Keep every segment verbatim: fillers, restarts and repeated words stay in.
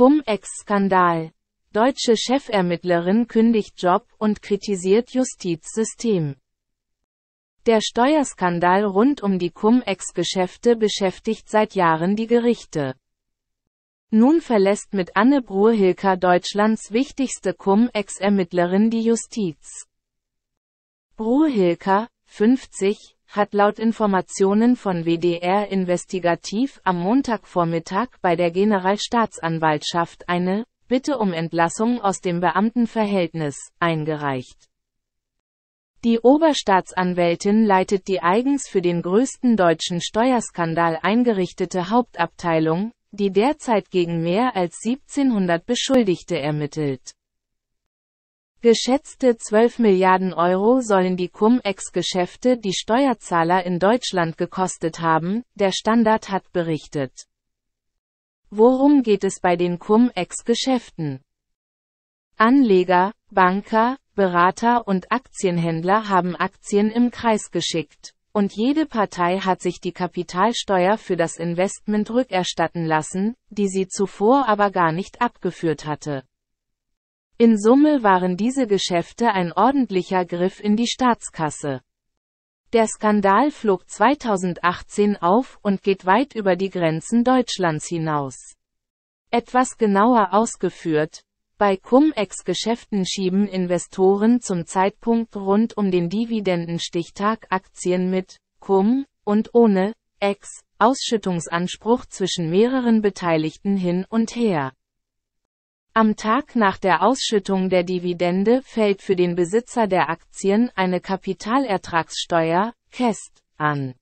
Cum-Ex-Skandal. Deutsche Chefermittlerin kündigt Job und kritisiert Justizsystem. Der Steuerskandal rund um die Cum-Ex-Geschäfte beschäftigt seit Jahren die Gerichte. Nun verlässt mit Anne Bruhr-Hilker Deutschlands wichtigste Cum-Ex-Ermittlerin die Justiz. Bruhr-Hilker, fünfzig, hat laut Informationen von W D R Investigativ am Montagvormittag bei der Generalstaatsanwaltschaft eine Bitte um Entlassung aus dem Beamtenverhältnis eingereicht. Die Oberstaatsanwältin leitet die eigens für den größten deutschen Steuerskandal eingerichtete Hauptabteilung, die derzeit gegen mehr als siebzehnhundert Beschuldigte ermittelt. Geschätzte zwölf Milliarden Euro sollen die Cum-Ex-Geschäfte die Steuerzahler in Deutschland gekostet haben, der Standard hat berichtet. Worum geht es bei den Cum-Ex-Geschäften? Anleger, Banker, Berater und Aktienhändler haben Aktien im Kreis geschickt, und jede Partei hat sich die Kapitalsteuer für das Investment rückerstatten lassen, die sie zuvor aber gar nicht abgeführt hatte. In Summe waren diese Geschäfte ein ordentlicher Griff in die Staatskasse. Der Skandal flog zweitausendachtzehn auf und geht weit über die Grenzen Deutschlands hinaus. Etwas genauer ausgeführt: Bei Cum-Ex-Geschäften schieben Investoren zum Zeitpunkt rund um den Dividendenstichtag Aktien mit Cum und ohne Ex Ausschüttungsanspruch zwischen mehreren Beteiligten hin und her. Am Tag nach der Ausschüttung der Dividende fällt für den Besitzer der Aktien eine Kapitalertragssteuer, K E S T, an.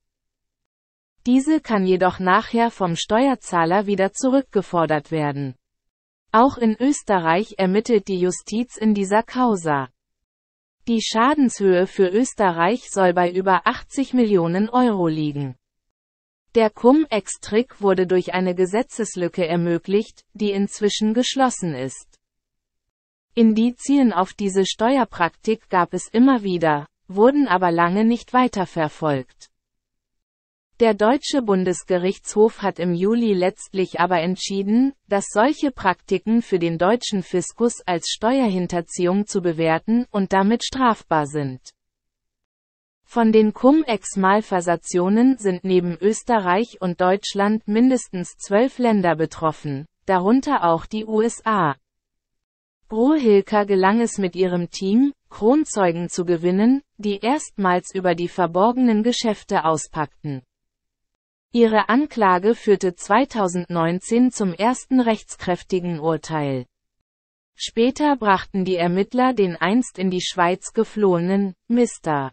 Diese kann jedoch nachher vom Steuerzahler wieder zurückgefordert werden. Auch in Österreich ermittelt die Justiz in dieser Causa. Die Schadenshöhe für Österreich soll bei über achtzig Millionen Euro liegen. Der Cum-Ex-Trick wurde durch eine Gesetzeslücke ermöglicht, die inzwischen geschlossen ist. Indizien auf diese Steuerpraktik gab es immer wieder, wurden aber lange nicht weiterverfolgt. Der Deutsche Bundesgerichtshof hat im Juli letztlich aber entschieden, dass solche Praktiken für den deutschen Fiskus als Steuerhinterziehung zu bewerten und damit strafbar sind. Von den Cum-Ex-Malversationen sind neben Österreich und Deutschland mindestens zwölf Länder betroffen, darunter auch die U S A. Bruhr-Hilker gelang es mit ihrem Team, Kronzeugen zu gewinnen, die erstmals über die verborgenen Geschäfte auspackten. Ihre Anklage führte zweitausendneunzehn zum ersten rechtskräftigen Urteil. Später brachten die Ermittler den einst in die Schweiz geflohenen Mister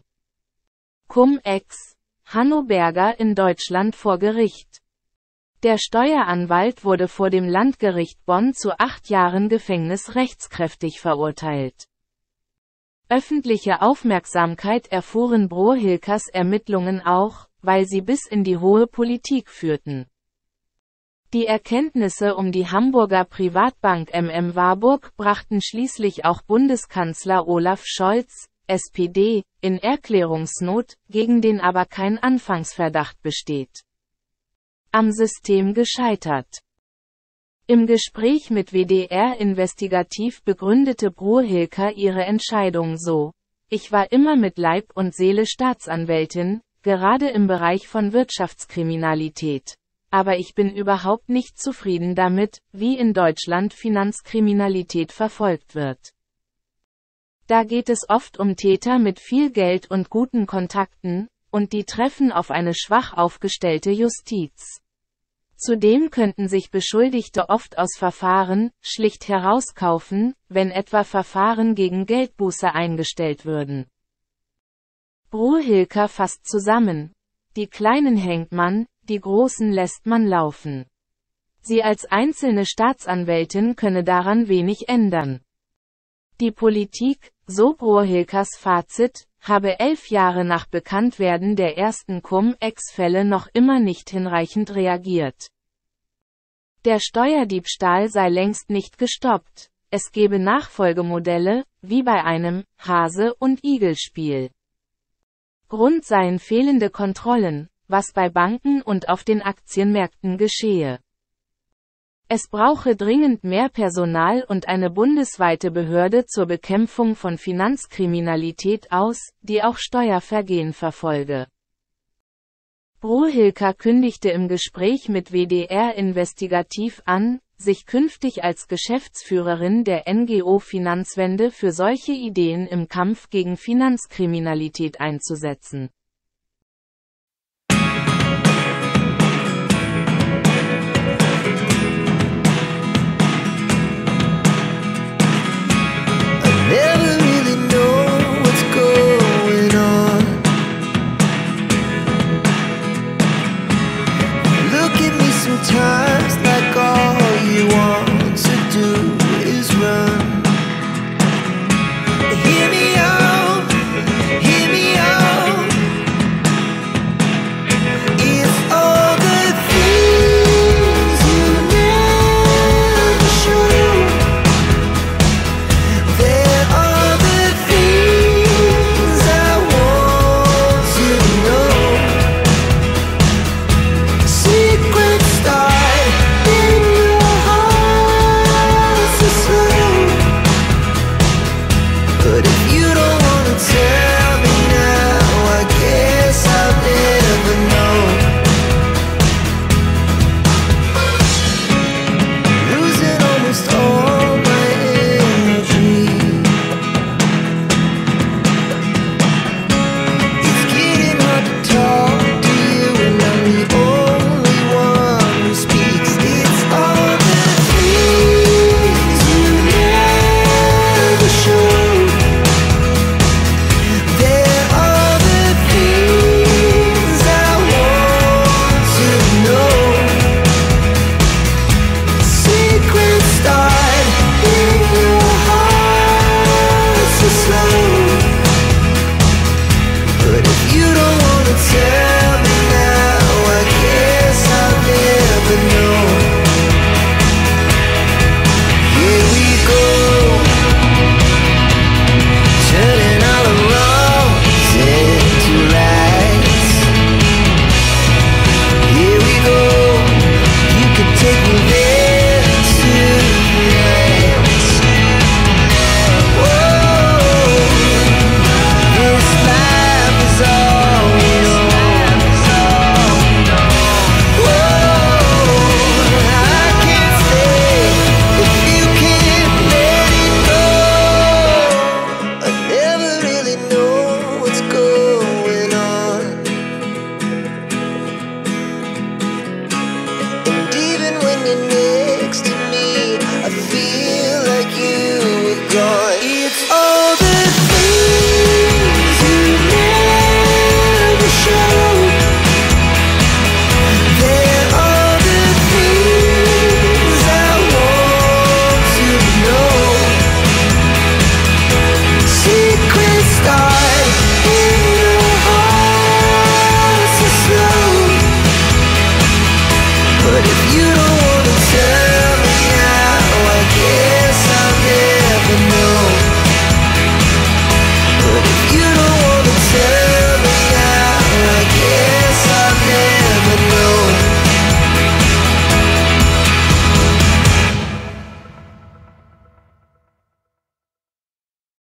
Cum-Ex Hanno Berger in Deutschland vor Gericht. Der Steueranwalt wurde vor dem Landgericht Bonn zu acht Jahren Gefängnis rechtskräftig verurteilt. Öffentliche Aufmerksamkeit erfuhren Bruhr-Hilkers Ermittlungen auch, weil sie bis in die hohe Politik führten. Die Erkenntnisse um die Hamburger Privatbank M M Warburg brachten schließlich auch Bundeskanzler Olaf Scholz, S P D, in Erklärungsnot, gegen den aber kein Anfangsverdacht besteht. Am System gescheitert. Im Gespräch mit W D R Investigativ begründete Bruhr-Hilker ihre Entscheidung so: Ich war immer mit Leib und Seele Staatsanwältin, gerade im Bereich von Wirtschaftskriminalität. Aber ich bin überhaupt nicht zufrieden damit, wie in Deutschland Finanzkriminalität verfolgt wird. Da geht es oft um Täter mit viel Geld und guten Kontakten, und die treffen auf eine schwach aufgestellte Justiz. Zudem könnten sich Beschuldigte oft aus Verfahren schlicht herauskaufen, wenn etwa Verfahren gegen Geldbuße eingestellt würden. Bruhr-Hilker fasst zusammen: Die Kleinen hängt man, die Großen lässt man laufen. Sie als einzelne Staatsanwältin könne daran wenig ändern. Die Politik, so Bruhr-Hilkers Fazit, habe elf Jahre nach Bekanntwerden der ersten Cum-Ex-Fälle noch immer nicht hinreichend reagiert. Der Steuerdiebstahl sei längst nicht gestoppt, es gebe Nachfolgemodelle, wie bei einem Hase- und Igel-Spiel. Grund seien fehlende Kontrollen, was bei Banken und auf den Aktienmärkten geschehe. Es brauche dringend mehr Personal und eine bundesweite Behörde zur Bekämpfung von Finanzkriminalität aus, die auch Steuervergehen verfolge. Bruhilker kündigte im Gespräch mit W D R Investigativ an, sich künftig als Geschäftsführerin der N G O Finanzwende für solche Ideen im Kampf gegen Finanzkriminalität einzusetzen.